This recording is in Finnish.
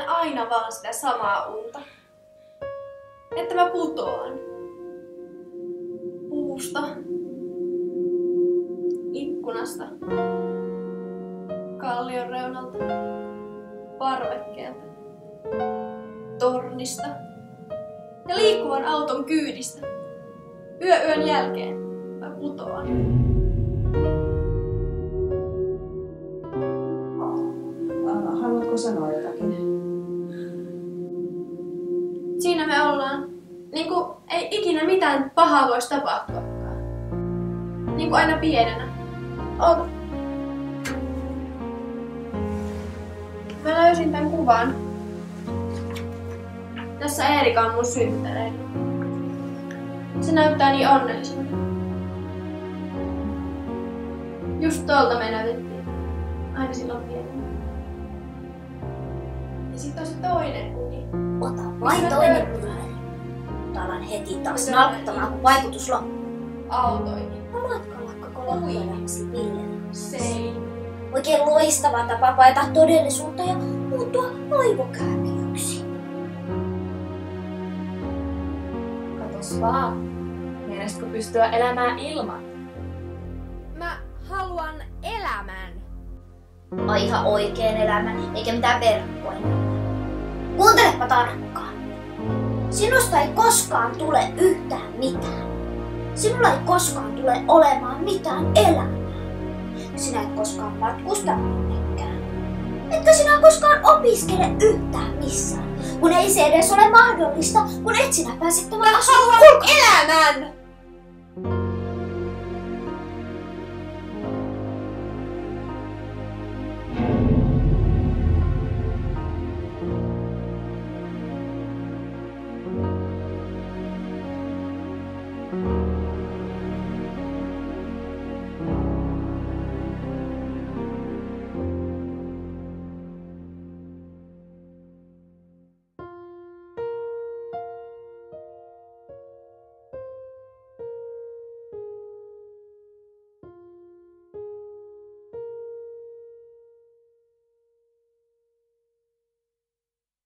näen aina vaan sitä samaa unta. Että mä putoan. Puusta. Ikkunasta. Kallion reunalta. Parvekkeelta. Tornista. Ja liikkuvan auton kyydistä. Yön jälkeen mä putoan. Haluatko sanoa jotakin? Siinä me ollaan. Niinku ei ikinä mitään pahaa voisi tapahtuakaan. Niinku aina pienenä. Oota. Mä löysin tän kuvan. Tässä Eerika on mun synttäreillä. Se näyttää niin onnelliselta. Just tuolta me näytettiin. Aina silloin pienenä. Ja sit on se toinen uni. Ota vain toinen pyörä. Alan heti taas nalkuttamaan, kun vaikutus loppuu. Autoihin. Haluatko olla koko loppuelämäksi Villeneuvossa? Sei. Oikein loistava tapa paeta todellisuutta ja muuttua aivokääpiöksi. Katos vaan. Mielestätkö pystyä elämään ilman? Mä haluan elämän. Ai ihan oikeen elämän, eikä mitään verkkoja. Kuuntelepa tarkkaan. Sinusta ei koskaan tule yhtään mitään. Sinulla ei koskaan tule olemaan mitään elämää. Sinä et koskaan matkusta minnekään. Etkä sinä koskaan opiskele yhtään missään. Kun ei se edes ole mahdollista, kun et sinä pääse tämän Mä haluan elämän!